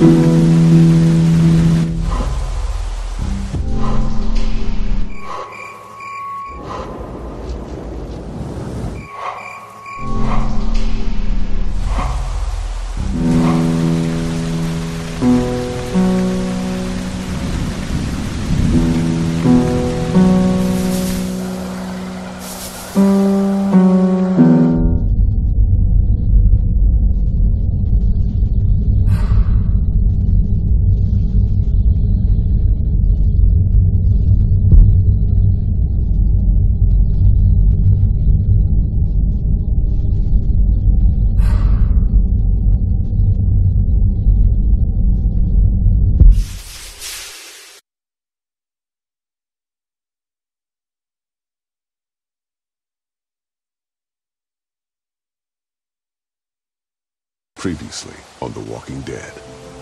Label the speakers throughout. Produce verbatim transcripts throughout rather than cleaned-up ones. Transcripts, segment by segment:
Speaker 1: Previously on The Walking Dead.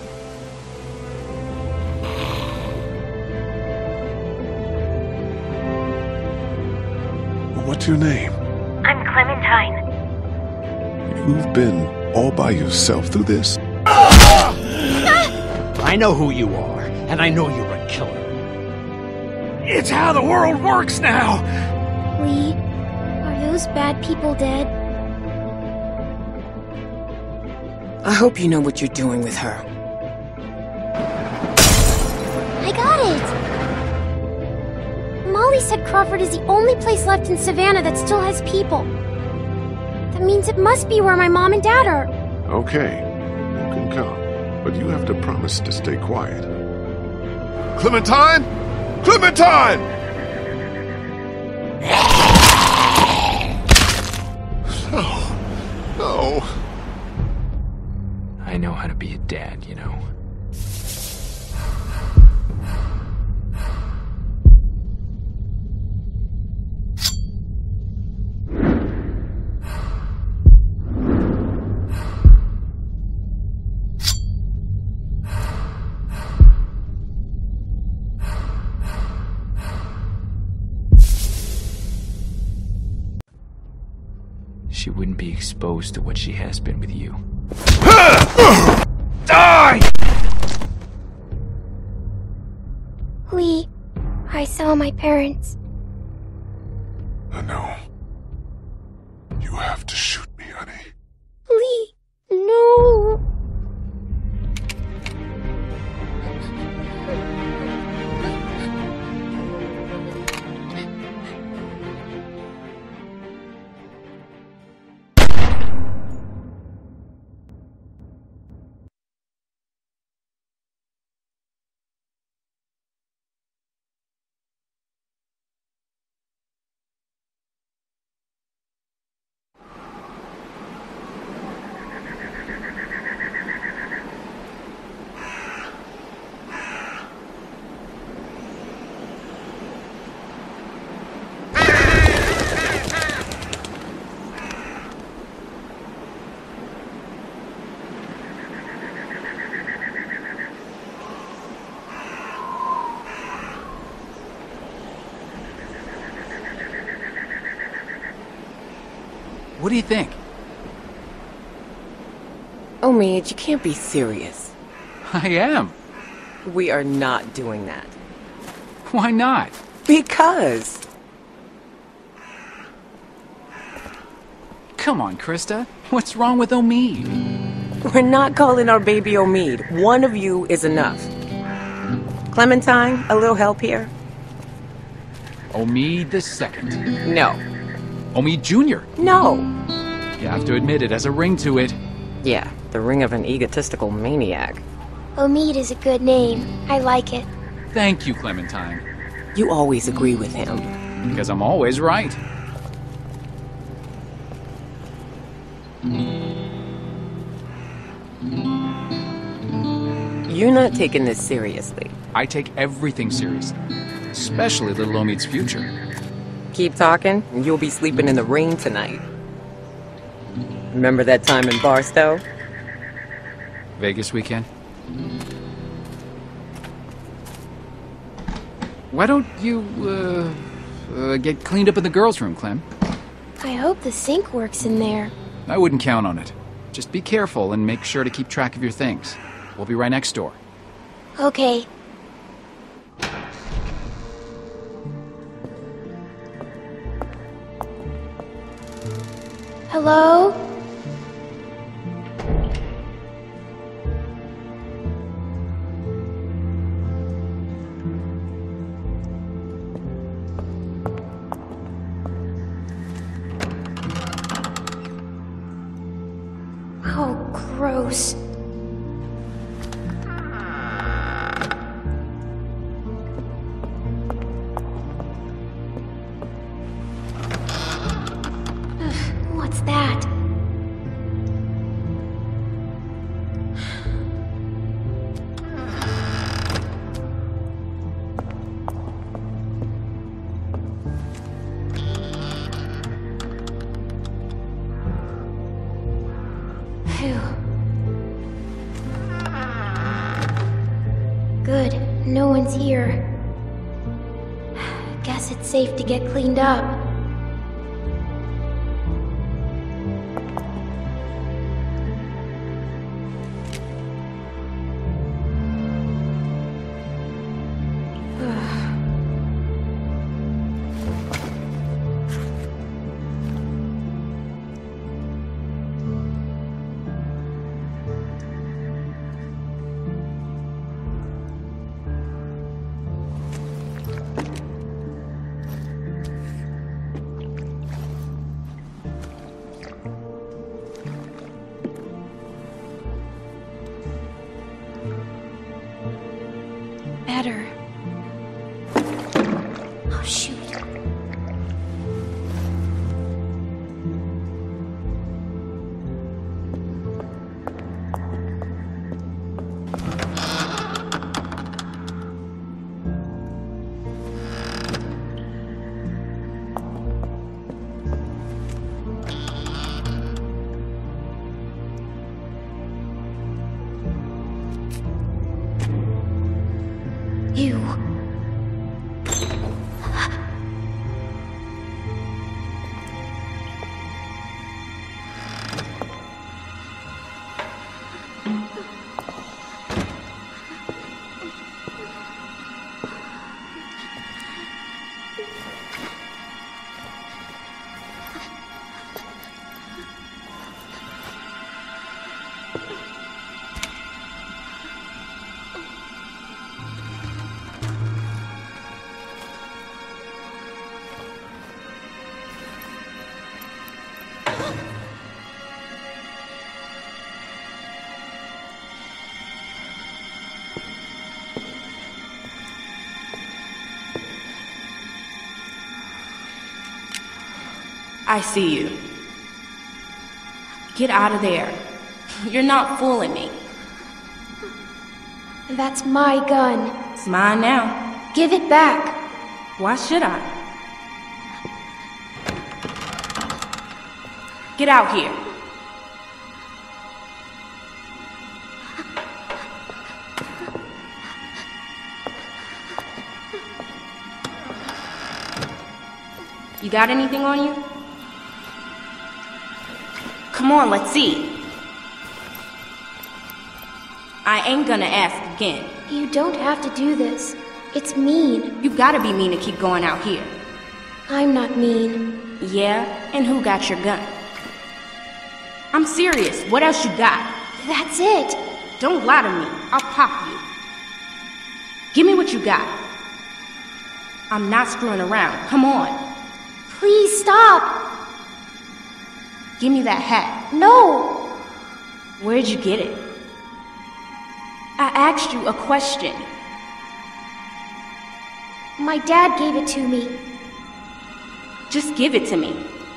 Speaker 1: What's your name?
Speaker 2: I'm Clementine.
Speaker 1: You've been all by yourself through this?
Speaker 3: I know who you are, and I know you're a killer. It's how the world works now!
Speaker 2: Lee, are those bad people dead?
Speaker 4: I hope you know what you're doing with her.
Speaker 2: I got it! Molly said Crawford is the only place left in Savannah that still has people. That means it must be where my mom and dad are.
Speaker 1: Okay, you can come, but you have to promise to stay quiet. Clementine? Clementine! No. No.
Speaker 3: I know how to be a dad, you know. She wouldn't be exposed to what she has been with you. Die!
Speaker 2: Lee, I saw my parents.
Speaker 1: I know. You have to shoot me, honey.
Speaker 2: Lee, no!
Speaker 3: What do you think?
Speaker 4: Omid, you can't be serious.
Speaker 3: I am.
Speaker 4: We are not doing that.
Speaker 3: Why not?
Speaker 4: Because.
Speaker 3: Come on, Krista. What's wrong with Omid?
Speaker 4: We're not calling our baby Omid. One of you is enough. Clementine, a little help here?
Speaker 3: Omid the second.
Speaker 4: No.
Speaker 3: Omid Junior
Speaker 4: No.
Speaker 3: You have to admit it has a ring to it.
Speaker 4: Yeah, the ring of an egotistical maniac.
Speaker 2: Omid is a good name. I like it.
Speaker 3: Thank you, Clementine.
Speaker 4: You always agree with him.
Speaker 3: Because I'm always right.
Speaker 4: You're not taking this seriously.
Speaker 3: I take everything seriously. Especially little Omid's future.
Speaker 4: Keep talking, and you'll be sleeping in the rain tonight. Remember that time in Barstow?
Speaker 3: Vegas weekend? Why don't you, uh, uh, get cleaned up in the girls' room, Clem?
Speaker 2: I hope the sink works in there.
Speaker 3: I wouldn't count on it. Just be careful and make sure to keep track of your things.
Speaker 5: We'll be right next door.
Speaker 2: Okay. Hello? Oh, gross. What's that? Phew. Good. No one's here. Guess it's safe to get cleaned up. Better. Oh, shoot. You.
Speaker 6: I see you. Get out of there. You're not fooling me.
Speaker 2: That's my gun.
Speaker 6: It's mine now.
Speaker 2: Give it back.
Speaker 6: Why should I? Get out here. You got anything on you? Come on, let's see. I ain't gonna ask again.
Speaker 2: You don't have to do this. It's mean.
Speaker 6: You gotta be mean to keep going out here.
Speaker 2: I'm not mean.
Speaker 6: Yeah? And who got your gun? I'm serious. What else you got?
Speaker 2: That's it.
Speaker 6: Don't lie to me. I'll pop you. Give me what you got. I'm not screwing around. Come on.
Speaker 2: Please stop.
Speaker 6: Give me that hat.
Speaker 2: No.
Speaker 6: Where'd you get it? I asked you a question.
Speaker 2: My dad gave it to me.
Speaker 6: Just give it to me.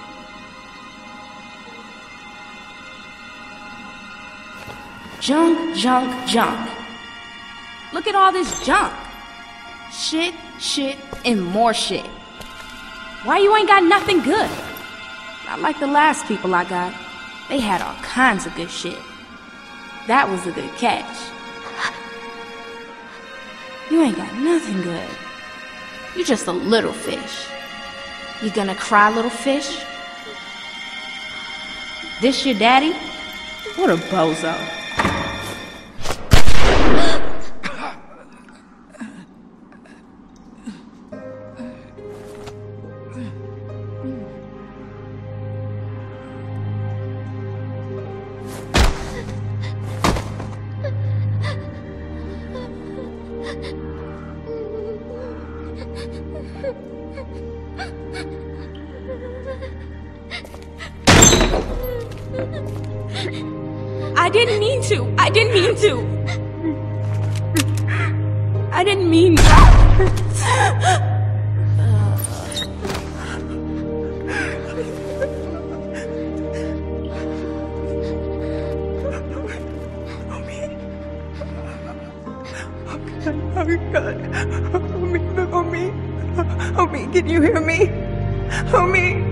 Speaker 6: Junk, junk, junk. Look at all this junk. Shit, shit, and more shit. Why you ain't got nothing good? Not like the last people I got. They had all kinds of good shit. That was a good catch. You ain't got nothing good. You just a little fish. You gonna cry, little fish? This your daddy? What a bozo. I didn't mean to. I didn't mean to. I didn't mean to.
Speaker 4: Oh God. Homie, homie. Homie, can you hear me? Homie.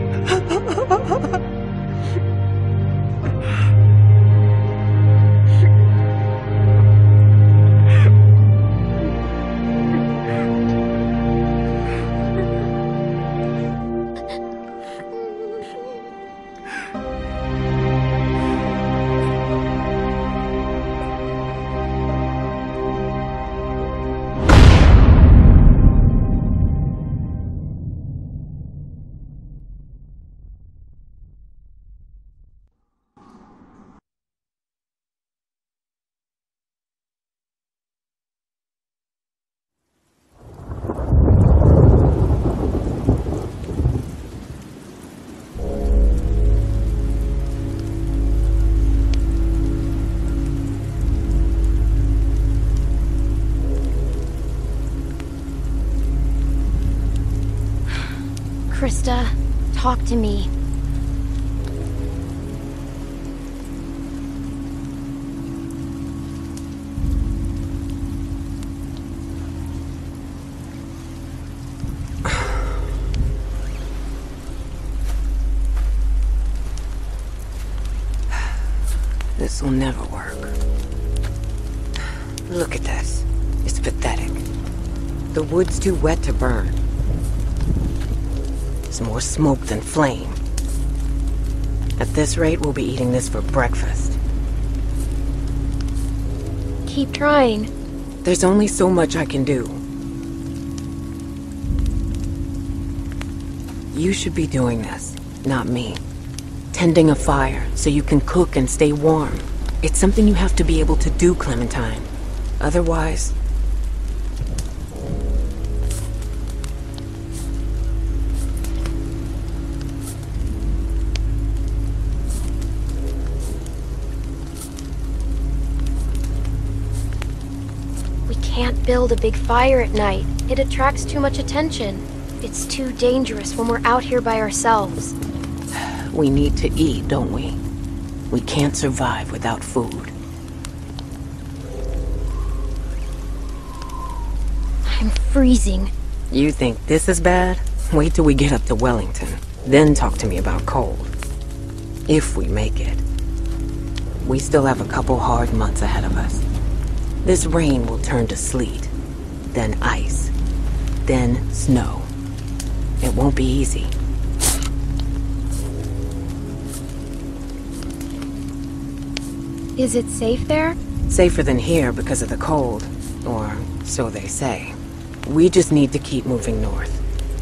Speaker 2: Krista, talk to me.
Speaker 4: This will never work. Look at this. It's pathetic. The wood's too wet to burn. There's more smoke than flame. At this rate, we'll be eating this for breakfast.
Speaker 2: Keep trying.
Speaker 4: There's only so much I can do. You should be doing this, not me. Tending a fire so you can cook and stay warm. It's something you have to be able to do, Clementine. Otherwise...
Speaker 2: We can't build a big fire at night. It attracts too much attention. It's too dangerous when we're out here by ourselves.
Speaker 4: We need to eat, don't we? We can't survive without food.
Speaker 2: I'm freezing.
Speaker 4: You think this is bad? Wait till we get up to Wellington. Then talk to me about cold. If we make it. We still have a couple hard months ahead of us. This rain will turn to sleet, then ice, then snow. It won't be easy.
Speaker 2: Is it safe there?
Speaker 4: Safer than here because of the cold, or so they say. We just need to keep moving north.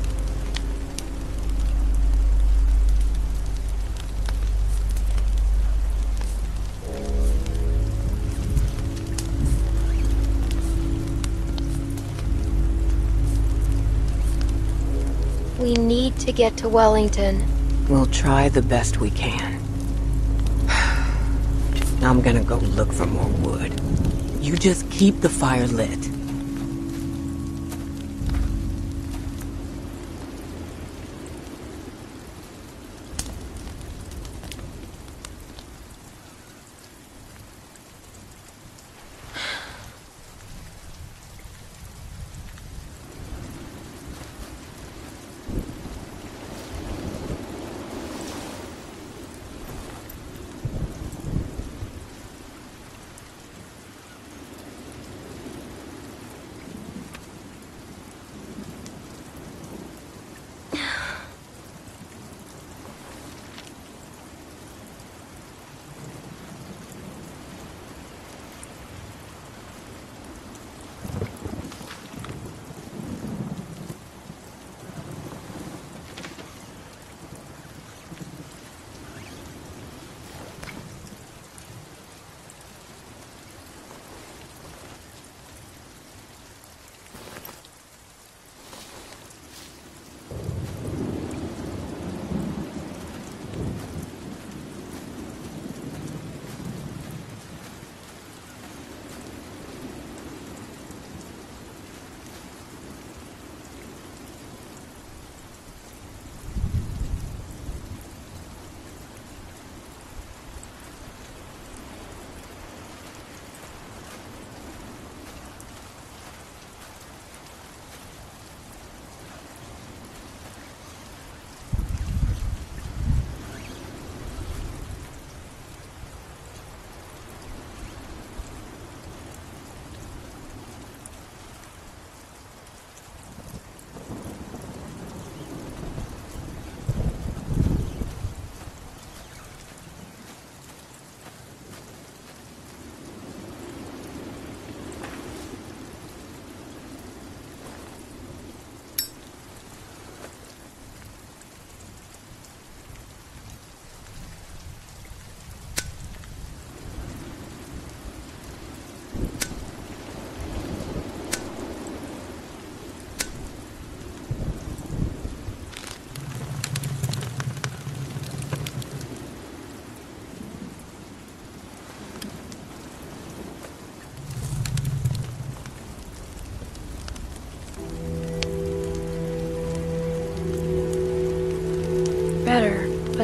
Speaker 2: We need to get to Wellington.
Speaker 4: We'll try the best we can. I'm gonna go look for more wood. You just keep the fire lit.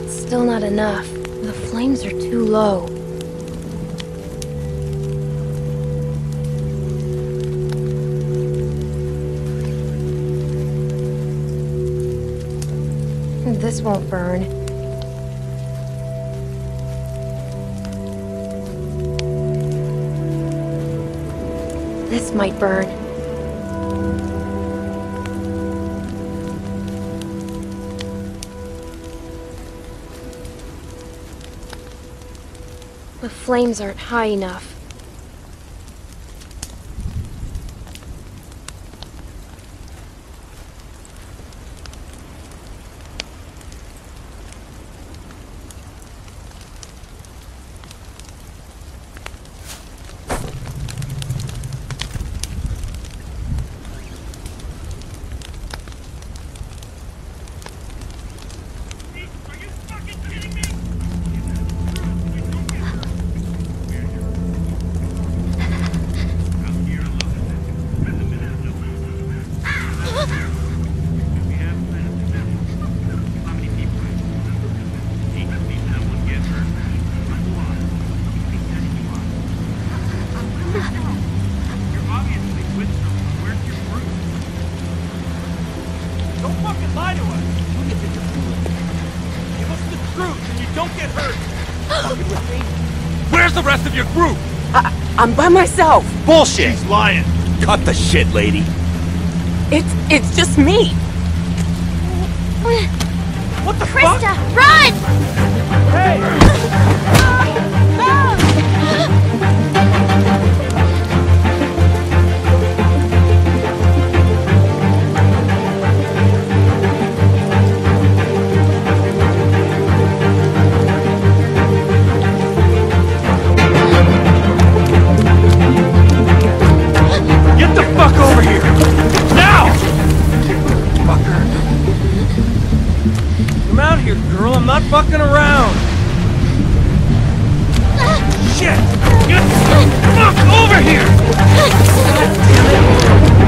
Speaker 2: That's still not enough. The flames are too low. This won't burn. This might burn. The flames aren't high enough.
Speaker 4: I'm by myself.
Speaker 3: Bullshit! She's lying. Cut the shit, lady.
Speaker 4: It's it's just me.
Speaker 3: What the
Speaker 2: Krista,
Speaker 3: fuck?
Speaker 2: run!
Speaker 3: Hey! I'm not fucking around! Shit! Get the fuck over here! God damn it!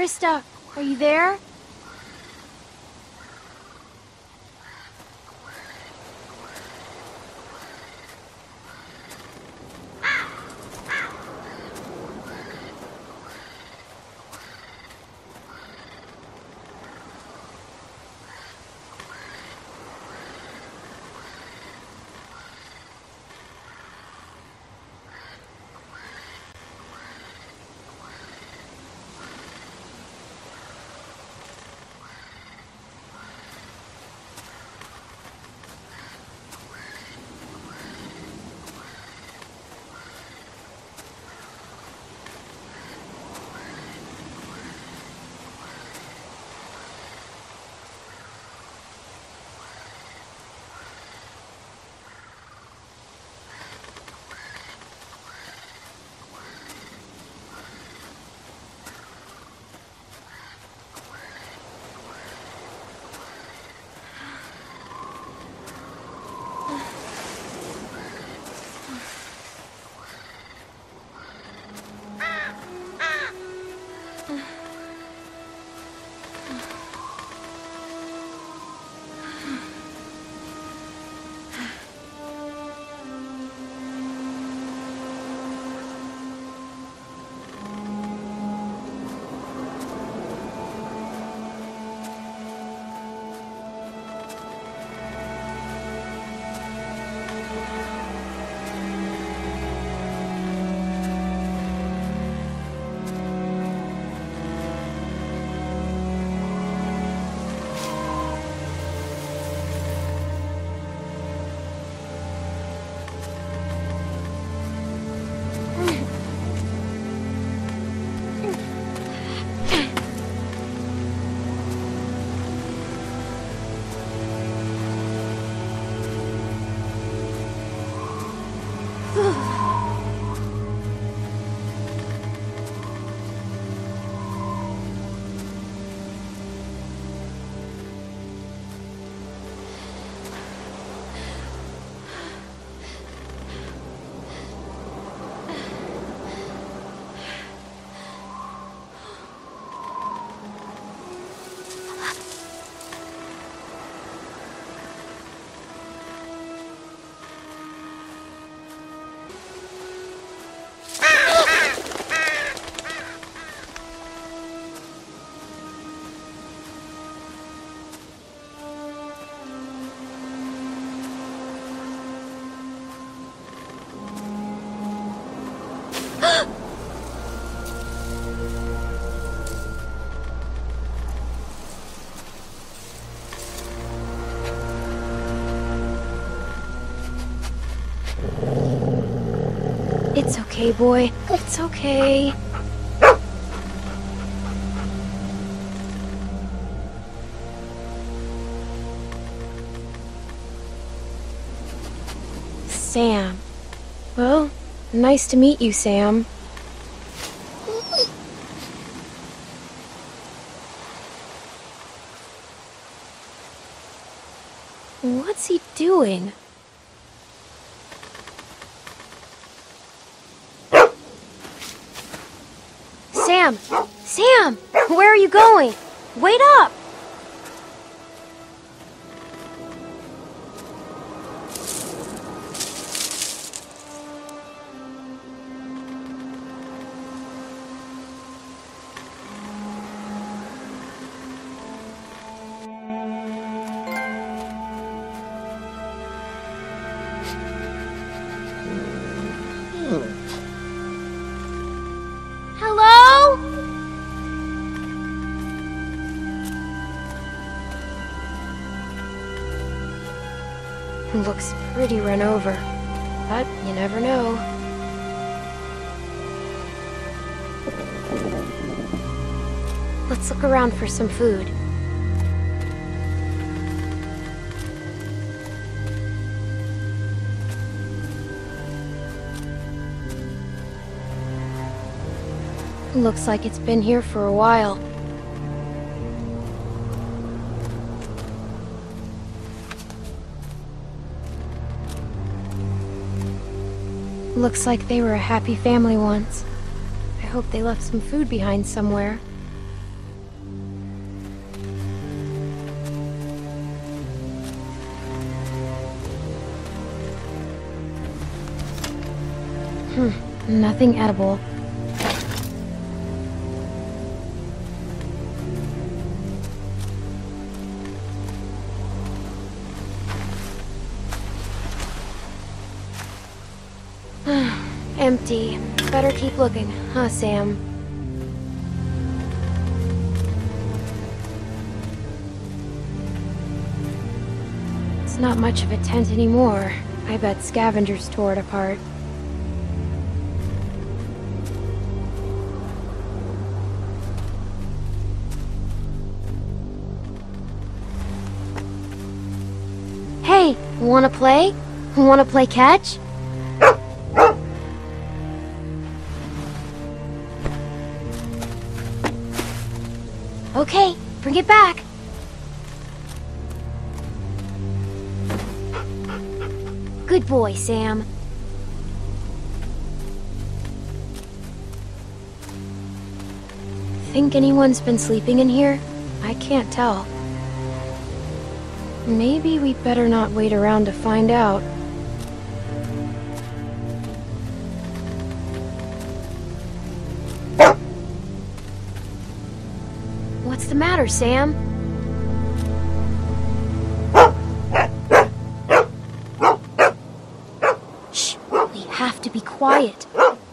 Speaker 2: Krista, are you there? It's okay, boy. It's okay. Sam. Well, nice to meet you, Sam. What's he doing? Sam! Sam! Where are you going? Wait up! Hello? Looks pretty run over, but you never know. Let's look around for some food. Looks like it's been here for a while. Looks like they were a happy family once. I hope they left some food behind somewhere. Hmm, nothing edible. Empty. Better keep looking, huh, Sam? It's not much of a tent anymore. I bet scavengers tore it apart. Hey, wanna play? Wanna play catch? Okay, bring it back. Good boy, Sam. Think anyone's been sleeping in here? I can't tell. Maybe we'd better not wait around to find out. What's the matter, Sam? Shh! We have to be quiet.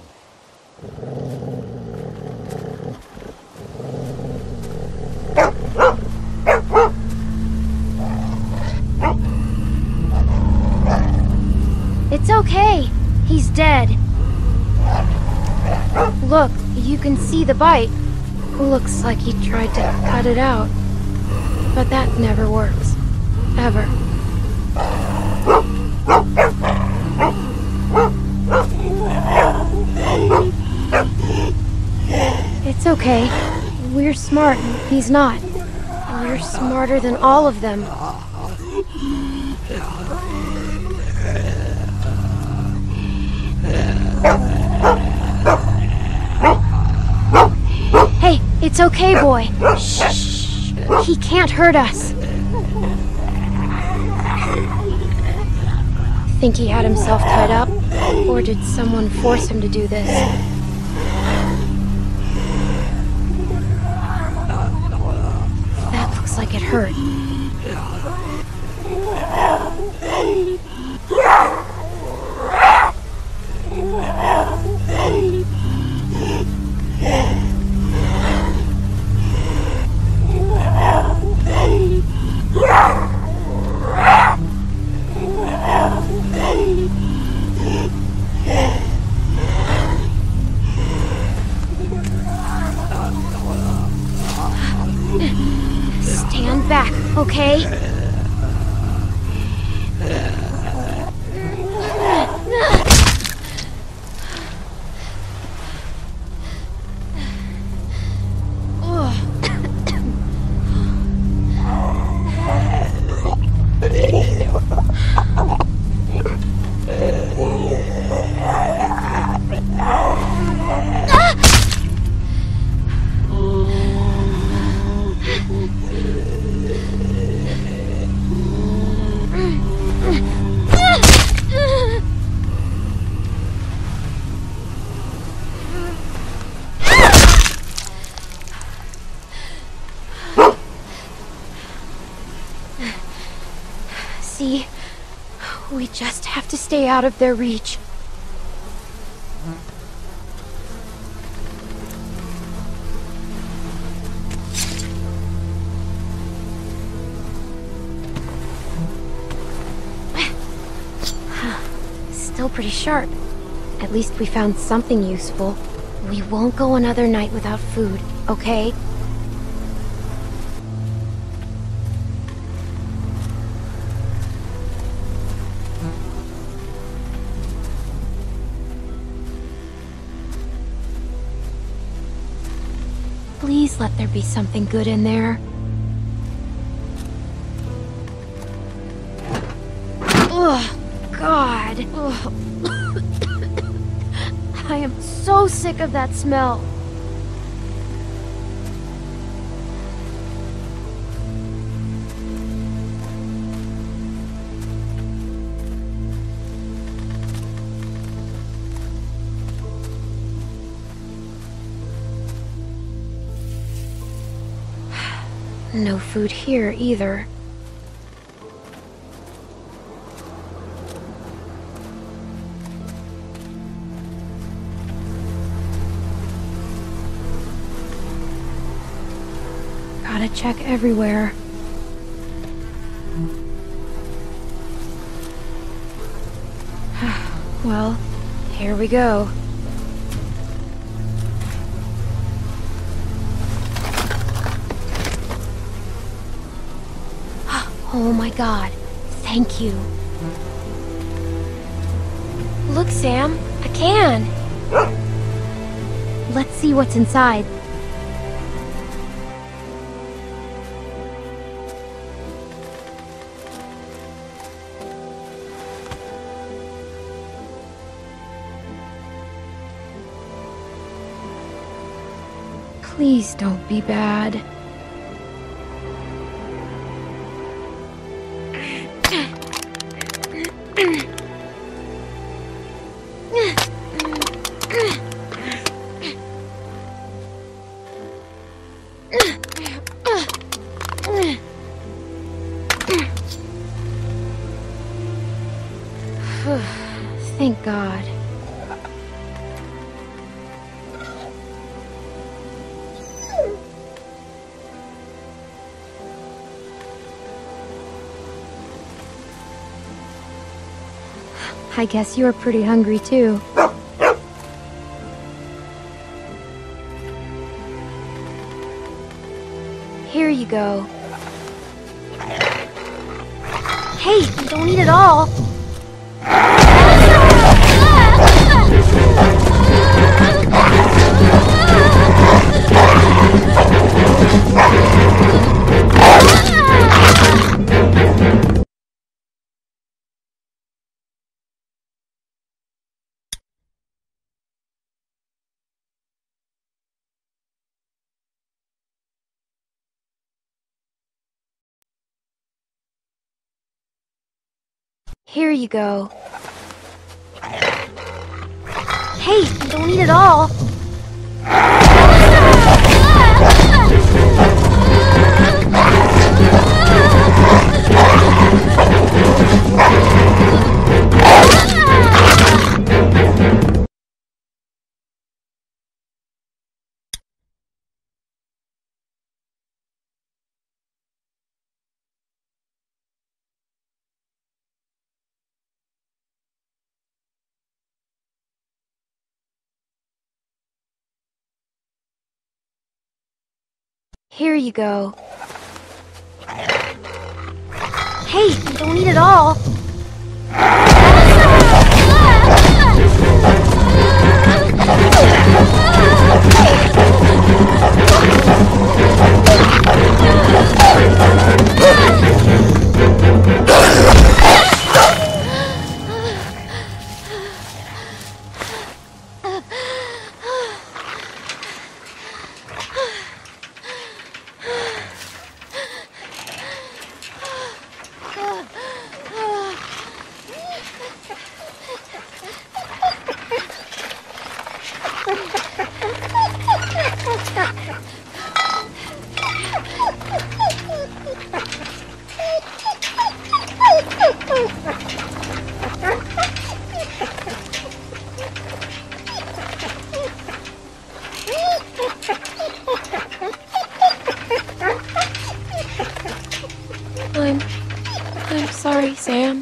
Speaker 2: It's okay. He's dead. Look, you can see the bite. Looks like he tried to cut it out. But that never works. Ever. It's okay. We're smart. He's not. We're smarter than all of them. Hey, it's okay, boy. Shh. He can't hurt us. Think he had himself tied up? Or did someone force him to do this? That looks like it hurt. Stand back, okay? See, we just have to stay out of their reach. Still pretty sharp. At least we found something useful. We won't go another night without food, okay? Please let there be something good in there. Ugh, God. Ugh. I am so sick of that smell. No food here either. Gotta check everywhere. Well, here we go. Oh my god, thank you. Look, Sam, a can. Let's see what's inside. Please don't be bad. Thank God. I guess you were pretty hungry too. Here you go. Hey, don't eat it all. Here you go. Hey, don't eat it all. Here you go. Hey, don't eat it all. I'm... I'm sorry, Sam.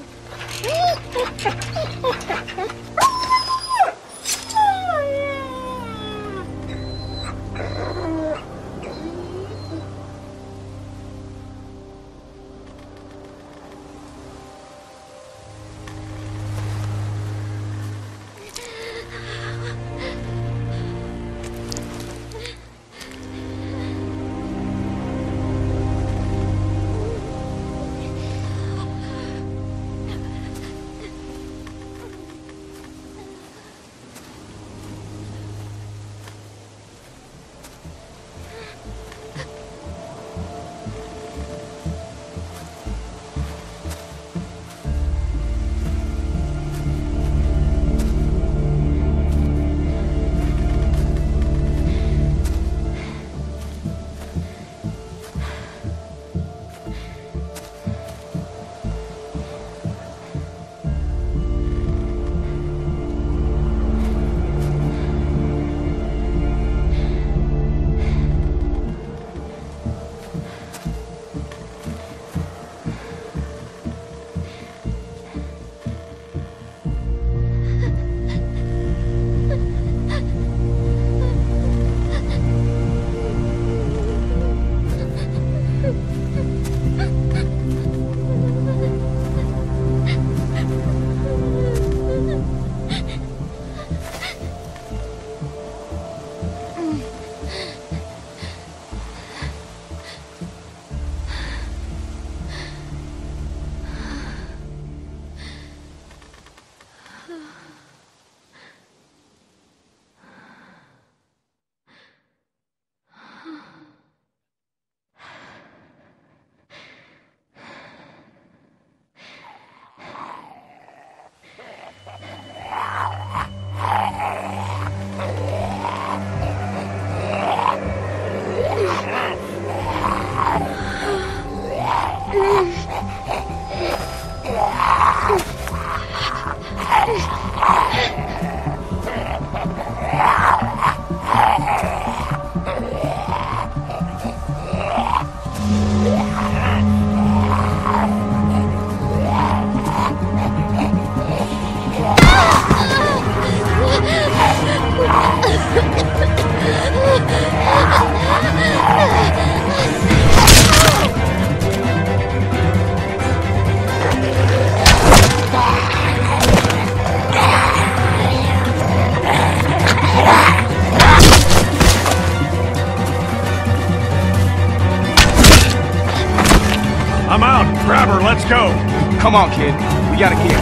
Speaker 3: Grab her, let's go!
Speaker 5: Come on, kid. We gotta get.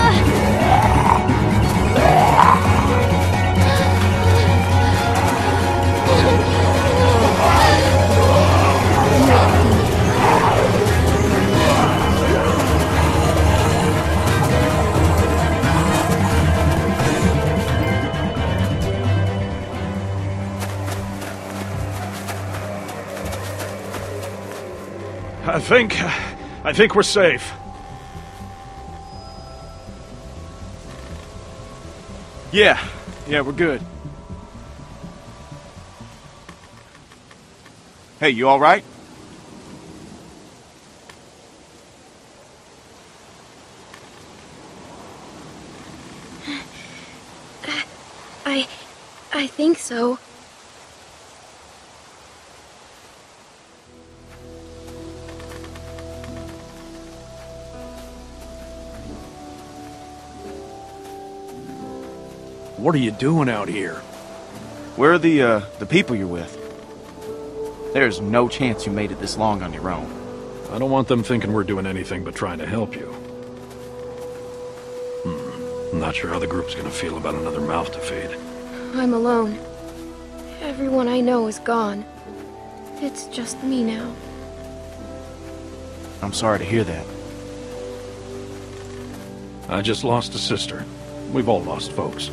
Speaker 3: I think... I think we're safe.
Speaker 5: Yeah. Yeah, we're good. Hey, you all right?
Speaker 2: I... I think so.
Speaker 3: What are you doing out here?
Speaker 5: Where are the, uh, the people you're with? There's no chance you made it this long on your own.
Speaker 3: I don't want them thinking we're doing anything but trying to help you. Hmm. I'm not sure how the group's gonna feel about another mouth to feed.
Speaker 2: I'm alone. Everyone I know is gone. It's just me now.
Speaker 5: I'm sorry to hear that.
Speaker 3: I just lost a sister. We've all lost folks.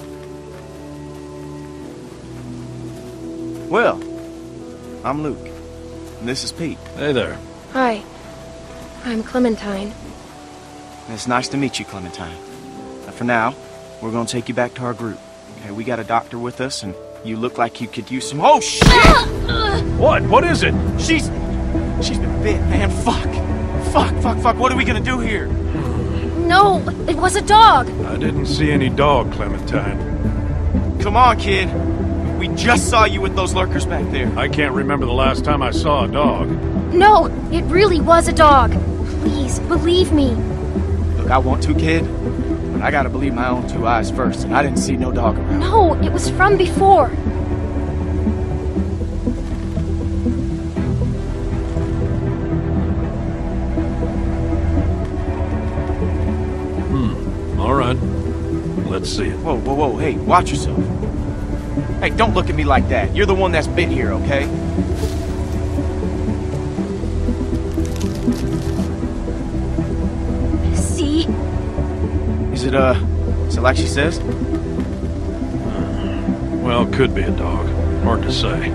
Speaker 5: Well, I'm Luke, and this is Pete.
Speaker 3: Hey there.
Speaker 2: Hi. I'm Clementine.
Speaker 5: It's nice to meet you, Clementine. Now, for now, we're gonna take you back to our group. Okay, we got a doctor with us, and you look like you could use some- Oh, shit!
Speaker 3: What? What is it?
Speaker 5: She's... She's been bit, man. Fuck. Fuck, fuck, fuck. What are we gonna do here?
Speaker 2: No, it was a dog.
Speaker 3: I didn't see any dog, Clementine.
Speaker 5: Come on, kid. We just saw you with those lurkers back there.
Speaker 3: I can't remember the last time I saw a dog.
Speaker 2: No, it really was a dog. Please, believe me.
Speaker 5: Look, I want to, kid, but I gotta believe my own two eyes first, and I didn't see no dog around.
Speaker 2: No, it was from before.
Speaker 3: Hmm. All right. Let's see it.
Speaker 5: Whoa, whoa, whoa. Hey, watch yourself. Hey, don't look at me like that. You're the one that's bit here, okay?
Speaker 2: See?
Speaker 5: Is it, uh, is it like she says?
Speaker 3: Well, could be a dog. Hard to say.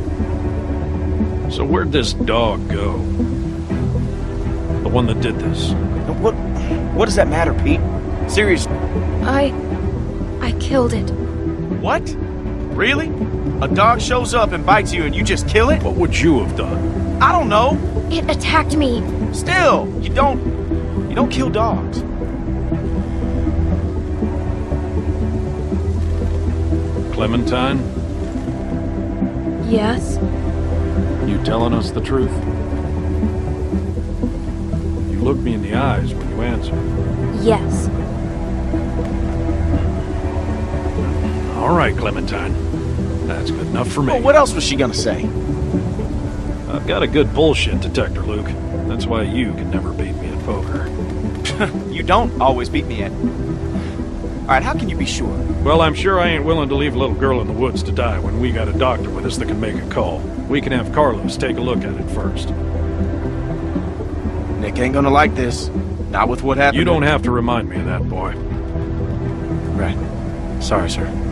Speaker 3: So where'd this dog go? The one that did this?
Speaker 5: What, what does that matter, Pete? Seriously.
Speaker 2: I... I killed it.
Speaker 5: What? Really? A dog shows up and bites you and you just kill it?
Speaker 3: What would you have done?
Speaker 5: I don't know.
Speaker 2: It attacked me.
Speaker 5: Still, you don't... You don't kill dogs.
Speaker 3: Clementine?
Speaker 2: Yes?
Speaker 3: You telling us the truth? You looked me in the eyes when you answered.
Speaker 2: Yes.
Speaker 3: All right, Clementine. That's good enough for me.
Speaker 5: Well, what else was she gonna say?
Speaker 3: I've got a good bullshit detector, Luke. That's why you can never beat me at poker.
Speaker 5: You don't always beat me at... Alright, how can you be sure?
Speaker 3: Well, I'm sure I ain't willing to leave a little girl in the woods to die when we got a doctor with us that can make a call. We can have Carlos take a look at it first.
Speaker 5: Nick ain't gonna like this. Not with what happened.
Speaker 3: You don't have to remind me of that, boy.
Speaker 5: Right. Sorry, sir.